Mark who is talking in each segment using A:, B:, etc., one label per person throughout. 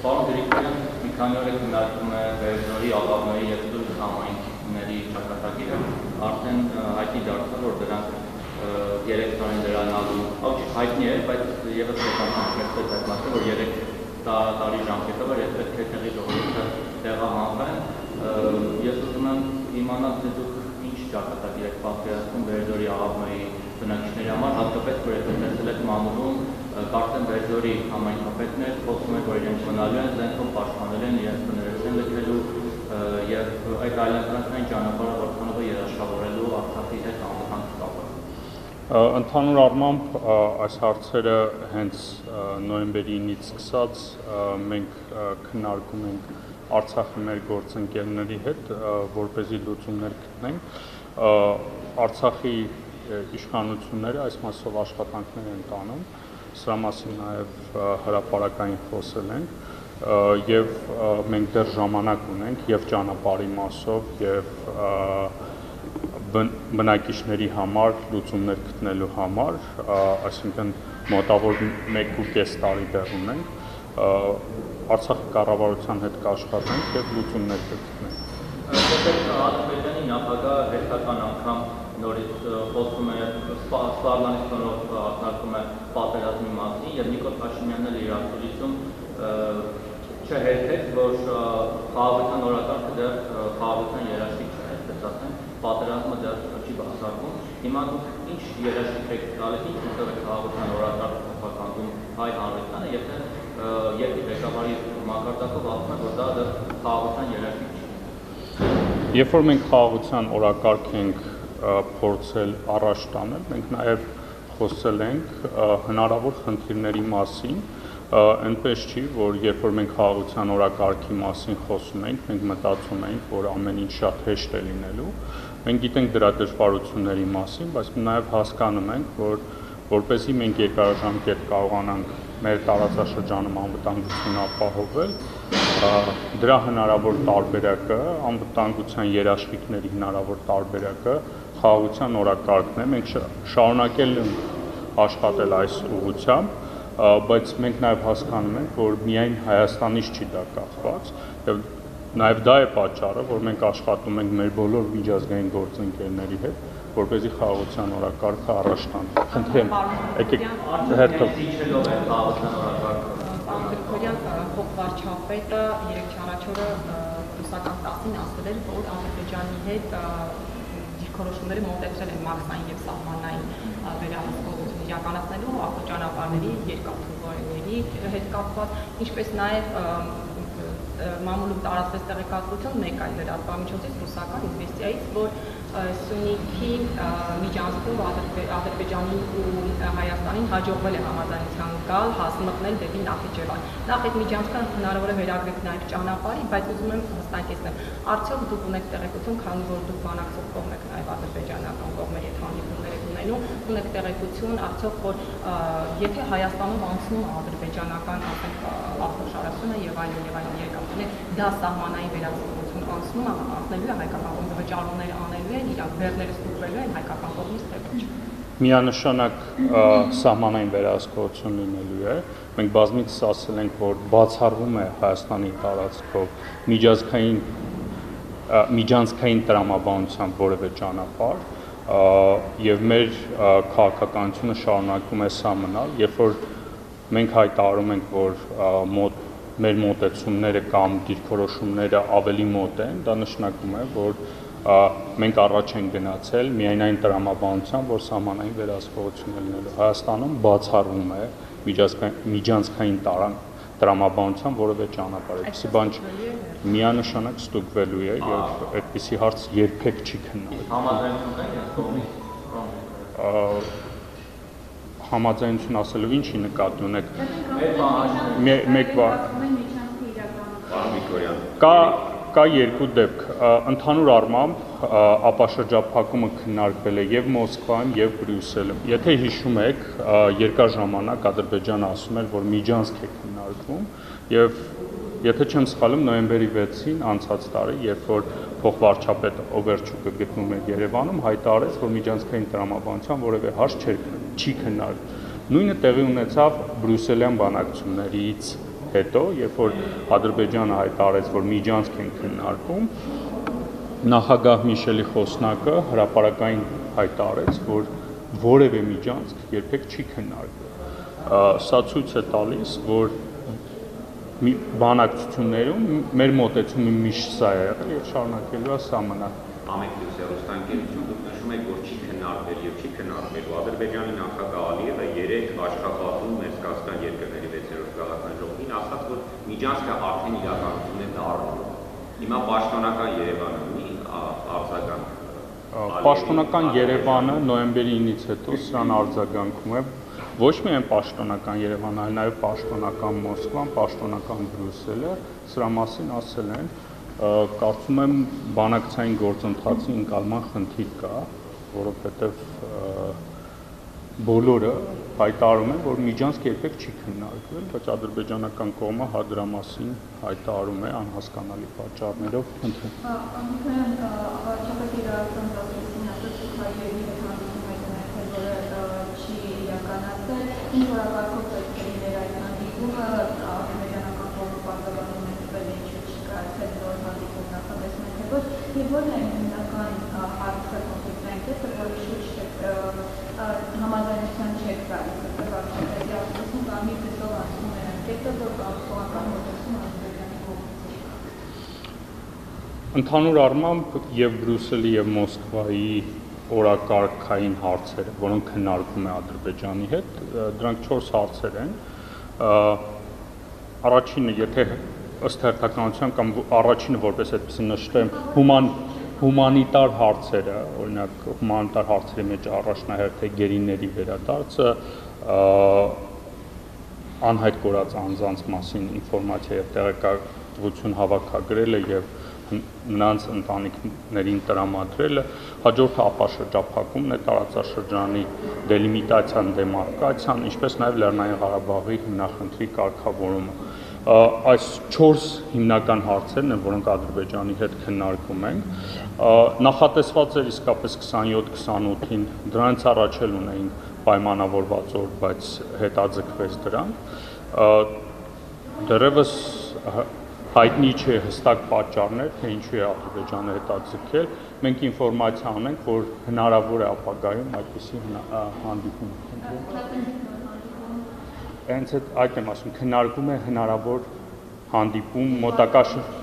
A: Պարոն Գրիգորյան մի քանի օր է քննարկում է Բերձորի, Ալավնոյի և Սուրբ համայնքների ճակատագիրը, արդեն հայտնի դարձավ, որ դրանք 3 տարին դրանալու, հայտնի է, բայց ևս մեկնարկվեց այդ մասը, որ 3 տարի ժամկետով էր, ես պետք է տեղի ժողովուրդը տեղահանվեն։ Ես ուզում եմ իմանալ, թե դուք ինչ ճակատագիր եք պատկերացնում Բերձորի, Ալավնոյի բնակիչների համար, հատկապես որ եթե տեսել եք մամուլում, կարծեմ Բերձորի համայնքապետներ խոսում են, որ իրենք մնալու են, զենքով պաշտպանել են, իրենց բներս են լքելու և այդ այլընտրանքային ճանապարհը որքանով է երաշխավորելու Արցախի հետ անվտանգ կապը։
B: Ընդհանուր առմամբ այս հարցերը հենց նոյեմբերի 9-ից սկսած մենք քննարկում ենք Արցախի մեր գործընկերների հետ, որպեսզի լուծումներ գտնենք։ Արցախի իշխանությունները այս մասով աշխատանքներ են տանում, սրա մասին նաև հրապարակային խոսել ենք և մենք դեռ ժամանակ ունենք և ճանապարհի մասով և բնակիչների համար լուծումներ գտնելու համար, այսինքն մոտավոր 1.5 տարի դեռ ունենք, Արցախի կառավարության հետ կաշխատենք և լուծումներ կգտնենք։
A: Ադրբեջանի նախագահը հերթական անգամ նորից խոսում է Սպառլանից տոնով ակնարկում է պատերազմի մասին և Նիկոլ Փաշինյանն էլ իր ասուլիսում չհերթեց, որ խաղաղության օրակարգը դեռ խաղաղության երաշխիք չէ, այսպես ասեմ, պատերազմը դեռ չի բացառվում։ Հիմա դուք ինչ երաշխիք եք տալիս, ինչ ուղղով եք խաղաղության օրակարգը փոխականգնում հայ հանրությանը, եթե երկրի ղեկավարի մակարդակով ասում են, որ դա դեռ խաղաղության երաշխիք չի։
B: Երբ որ մենք խաղաղության օրակարգ ենք փորձել առաջ տանել, մենք նաև խոսել ենք հնարավոր խնդիրների մասին, այնպես չի, որ երբ որ մենք խաղաղության օրակարգի մասին խոսում ենք, մենք մտածում ենք, որ ամեն ինչ շատ հեշտ է լինելու, մենք գիտենք դրա դժվարությունների մասին, բայց նաև հասկանում ենք, որ որպեսզի մենք երկարաժամկետ կարողանանք մեր տարածաշրջանում անվտանգություն ապահովել, դրա հնարավոր տարբերակը, անվտանգության երաշխիքների հնարավոր տարբերակը խաղաղության օրակարգն է, մենք շարունակել ենք աշխատել այս ուղղությամբ, բայց մենք նաև հասկանում ենք, որ միայն Հայաստանից չի դա կախված, և նաև դա է պատճառը, որ մենք աշխատում ենք մեր բոլոր միջազգային գործընկերների հետ, որպեսզի խաղաղության օրակարգը առաջ տանենք։ Խնդրեմ, եկեք հերթով։
C: Պարոն Գրիգորյան, փոխվարչապետը 3 առաջ օրը ռուսական տասին ասել էր, որ Ադրբեջանի հետ դիրքորոշումները մոտեցրել են մաքսային և սահմանային վերահսկողություն իրականացնելու ավտոճանապարհների երկաթուղիների հետ կապված, ինչպես նաև մամուլում տարածվեց տեղեկատվություն մեկ այլ լրատվամիջոցից ռուսական ինվեստիայից, որ Սյունիքի միջանցքով Ադրբեջանին ու Հայաստանին հաջողվել է համաձայնության գալ, հասմտնել դեպի Նախիջևան։ Նախ այդ միջանցքը հնարավոր է վերագրեք նաև ճանապարհի, բայց ուզում եմ հստակեցնել, արդյոք դուք ունեք տեղեկություն, քանի որ դուք բանակցող կողմ եք նաև ադրբեջանական կողմերի հետ հանդիպումներ եք ունենում, ունեք տեղեկություն, արդյոք որ եթե Հայաստանով անցնում ադրբեջանական ավտոշարասյունը եւ այլն երկաթուղիներ, դա սահմանային վերահսկողություն անցնելու է հայկական կողմը վճարումներ անելու են, իրանք բեռները ստուգվելու են հայկական կողմից թե ոչ։
B: Միանշանակ սահմանային վերահսկողություն լինելու է։ Մենք բազմիցս ասել ենք, որ բացառվում է Հայաստանի տարածքով միջանցքային տրամաբանությամբ որևէ ճանապարհ, եւ մեր քաղաքականությունը շարունակում է սա մնալ, երբ որ մենք հայտարարում ենք, որ մեր մոտեցումները կամ դիրքորոշումները ավելի մոտ են, դա նշանակում է, որ մենք առաջ ենք գնացել միայն այն տրամաբանությամբ, որ սահմանային վերահսկողություն է լինելու։ Հայաստանում բացառվում է միջանցքային տրամաբանությամբ որևէ ճանապարհ, այդպիսի բան միանշանակ ստուգվելու է եւ այդպիսի հարց երբեք չի քննարկվում։ Համաձայնություն ասելով ինչի նկատի ունեք։ Մեկ բան։ Կա երկու դեպք։ Ընդհանուր առմամբ ապաշրջափակումը քննարկվել է եւ Մոսկվայում եւ Բրյուսելում։ Եթե հիշում եք, երկար ժամանակ Ադրբեջանը ասում էր, որ միջանցք է քննարկվում եւ եթե չեմ սխալվում, նոյեմբերի 6-ին անցած տարի, երբ որ փոխվարչապետ Օվերչուկը գտնում էր Երևանում, հայտարարեց, որ միջանցքային տրամաբանության որևէ հարց չի քննարկվում։ Նույնը տեղի ունեցավ բրյուսելյան բանակցություններից հետո, երբ որ Ադրբեջանը հայտարարեց, որ միջանցք են քննարկում, նախագահ Միշելի խոսնակը հրապարակային հայտարարեց, որ որևէ միջանցք երբեք չի քննարկվել։ Սա ցույց է տալիս, որ բանակցություններում մեր մոտեցումը միշտ սա է եղել եւ շարունակելու է սա մնալ։
D: Ամենից հեռուստաընկերություն դուք նշում եք, որ չի քննարկվել եւ չի քննարկվելու։ Ադրբեջանի նախագահ Ալիևը 3 աշխատատուն Մերկազգան երկրների 6-րդ գաղափարի ժողովին ասաց, որ միջանցքը արդեն իրականություն է դառնում։ Հիմա պաշտոնական Երևանը ունի արձագանք։
B: Պաշտոնական Երևանը նոյեմբերի 9-ից հետո սրան արձագանքում է ոչ միայն պաշտոնական Երևանը, այլ նաև պաշտոնական Մոսկվան, պաշտոնական Բրյուսելը սրա մասին ասել են, կարծում եմ բանակցային գործընթացի ընկալման խնդիր կա, որովհետև բոլորը հայտարարում են, որ միջանցք երբեք չի քննարկվել, բայց ադրբեջանական կողմը դրա մասին հայտարարում է անհասկանալի պատճառներով։
E: Ինչ որակարգով պետք է լիներ այդ հանդիպումը, ադրբեջանական կողմը պարտավորում է տվել ինչու չկարծել նոր հանդիպում նախատեսում է թե ոչ, եւ որն է հիմնական հարցը կոնֆլիկտային կետը, որի շուրջ համաձայնության չեք գալիս, վարչապետի ասում կամ մի տեսով ասում է այդ կետը, որ կողմական մոտեցում Ադրբեջանի կողմից։
B: Ընդհանուր առմամբ եւ Բրյուսելի եւ Մոսկվայի օրակարգային հարցերը, որոնք քննարկվում է Ադրբեջանի հետ, դրանք 4 հարցեր են։ Առաջինը, եթե ըստ հերթականության կամ առաջինը որպես այդպեսի նշեմ, հումանիտար հարցերը, օրինակ հումանիտար հարցերի մեջ առաջնահերթ է գերիների վերադարձը, անհայտ կորած անձանց մասին ինֆորմացիա եւ տեղեկատվություն հավաքագրելը եւ նրանց ընտանիքներին տրամադրելը, հաջորդը ապաշրջափակումն է, տարածաշրջանի դելիմիտացիան, դեմարկացիան, ինչպես նաև Լեռնային Ղարաբաղի հիմնախնդրի կարգավորումը։ Այս 4 հիմնական հարցերն են, որոնք Ադրբեջանի հետ քննարկում ենք։ Նախատեսված էր իսկապես 27-28-ին, դրանից առաջ էլ ունեինք պայմանավորված օր, բայց հետաձգվեց դրանք։ Դեռևս հայտնի չէ հստակ պատճառներ, թե ինչու է Ադրբեջանը հետաձգել։ Մենք ինֆորմացիա ունենք, որ հնարավոր է ապագայում այդպիսի հանդիպում կնքվի։ Հենց այդ եմ ասում, քննարկում է հնարավոր հանդիպում մոտակա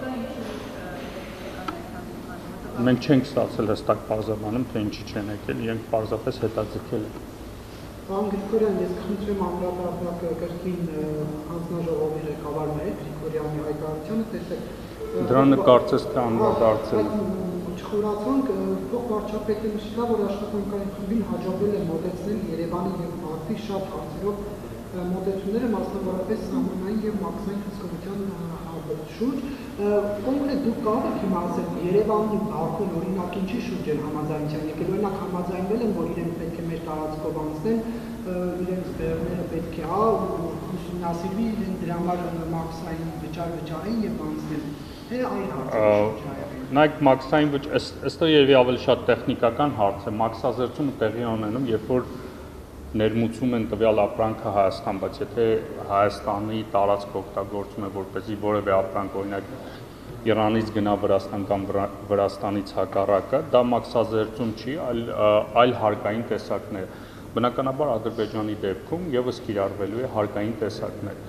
B: մենք չենք ստացել հստակ բարձրանում, թե ինչի չեն եկել, իրենք պարզապես հետաձգել են։
F: Պարոն Գրիգորյան, ես խնդրում եմ անդրադառնալ կրկին հանձնաժողովի ղեկավարն է Գրիգորյանի հայտարարությանը, տեսեք
B: դրանը կարծես թե անդրադարձել
F: չխորացանք, փոխվարչապետը նշել է, որ աշխատանքային խմբին հաջողվել է մոտեցնել Երևանի եւ Բաքվի շատ հարցերով մոտեցումները, մասնավորապես սահմանային եւ մաքսային հսկողության շուրջ։ Կոնկրետ դուք կարող եք հիմա ասել Երևանն ու Բաքուն օրինակ ինչի շուրջ են համաձայնության եկել, օրինակ համաձայնվել են, որ իրենք պետք է մեր տարածքով անցնեն, իրենց բեռները պետք է ուսումնասիրվի, իրենք դրա համար մաքսային վճարեն եւ անցնեն։ Թե այլ հարցեր։
B: Նայեք մաքսային այստեղ երևի ավելի շատ տեխնիկական հարց է, մաքսազերծումը տեղի ունենում, երբ որ ներմուծում են տվյալ ապրանքը Հայաստան, բայց եթե Հայաստանի տարածք օգտագործում է որպեսզի որևէ ապրանք, օրինակ Իրանից գնա Վրաստան կամ Վրաստանից հակառակը, դա մաքսազերծում չի, այլ հարկային տեսակներ։ Բնականաբար Ադրբեջանի դեպքում եւս կիրառվելու է հարկային տեսակներ։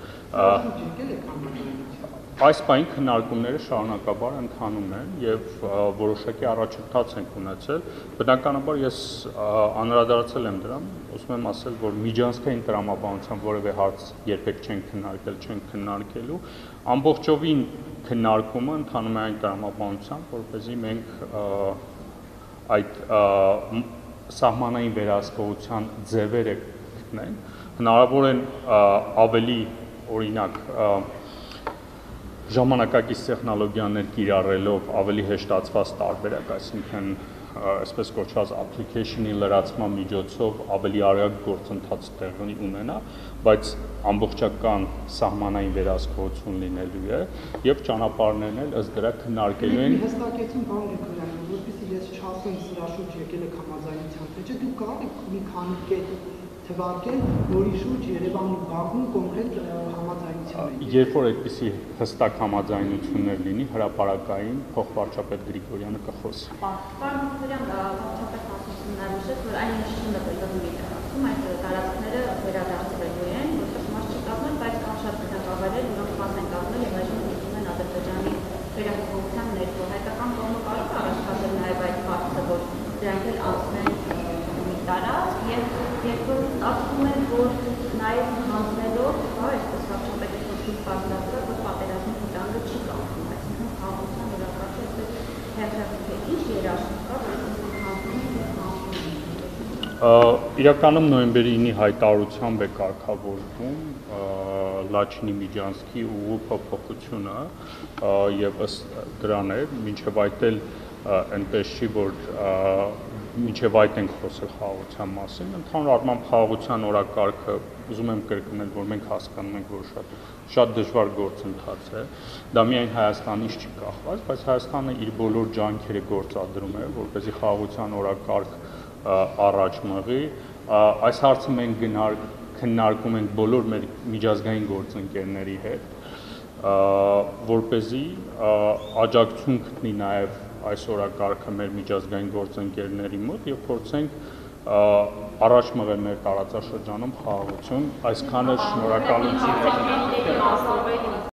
B: Այս պահին քննարկումները շարունակաբար ընթանում են եւ որոշակի առաջընթաց ենք ունեցել։ Բնականաբար ես անդրադարձել եմ դրան, ուզում եմ ասել, որ միջանցքային տրամաբանության որևէ հարց երբեք չենք քննարկել, չենք քննարկելու։ Ամբողջովին քննարկումը ընթանում է այն տրամաբանությամբ, որպեսզի մենք այդ սահմանային վերահսկողության ձևերը գտնենք, հնարավոր են ավելի օրինակ ժամանակակից տեխնոլոգիաներ կիրառելով ավելի հեշտացված տարբերակ, այսինքն այսպես կոչված application-ի լրացման միջոցով ավելի արագ գործընթաց տեղի ունենա, բայց ամբողջական սահմանային վերահսկողություն լինելու է եւ ճանապարհներն էլ ըստ դրա քննարկելու են։
F: Հստակեցում բան Գրիգորյան, որովհետեւ ես չասեմ սրա շուրջ եկել եք համաձայնության, թե չէ դուք կարող եք մի քանի կետ թվարկել, որի շուրջ Երևանի Բաքվում կոնկրետ համաձայնություն է։
B: Երբ որ այդպիսի հստակ համաձայնություններ լինի, հրապարակային փոխվարչապետ Գրիգորյանը կխոսի։
E: Պարոն Գրիգորյան, վարչապետ ասացին նշեց, որ այն նշումը պետք է ասում, այդ տարածքները վերադարձվելու են, որտեղ մաս չկազմեն, բայց կան շատ բնակավայրեր, որոնք մաս են կազմել եւ այժմ դիտում են Ադրբեջանի վերահսկողության ներքո։ Հայկական կողմը կարող է առաջխաղալ նաեւ այդ փաստը, որ դրանք էլ անցնեն մի տարածք եւ երբ որ ստացվում է, որ նաեւ հանձնելով, այսպես վարչապետի խոսքից բացատրել, որ պատերազմի վտանգը չի կանխում, այսինքն խաղաղության վերակարգը այսպես հերթական ինչ երաշխիք կա, որ հանձնում եւ կանխում։
B: Իրականում նոյեմբերի 9-ի հայտարարությամբ է կարգավորվում Լաչինի Միջանցքի ուղու փոփոխությունը եւ ըստ դրան է, մինչեւ այդ էլ այնպես չի, որ մինչեւ այդ ենք խոսել խաղաղության մասին, ընդհանուր առմամբ խաղաղության օրակարգը ուզում եմ կրկնել, որ մենք հասկանում ենք, որ շատ դժվար գործընթաց է, դա միայն Հայաստանից չի կախված, բայց Հայաստանը իր բոլոր ջանքերը գործադրում է, որպեսզի խաղաղության օրակարգ առաջ մղի, այս հարցը մենք քննարկում ենք բոլոր մեր միջազգային գործընկերների հետ, որպեսզի աջակցություն գտնի նաև այս օրակարգը մեր միջազգային գործընկերների մոտ եւ փորձենք առաջ մղել մեր տարածաշրջանում խաղաղություն, այսքանը շնորհակալություն։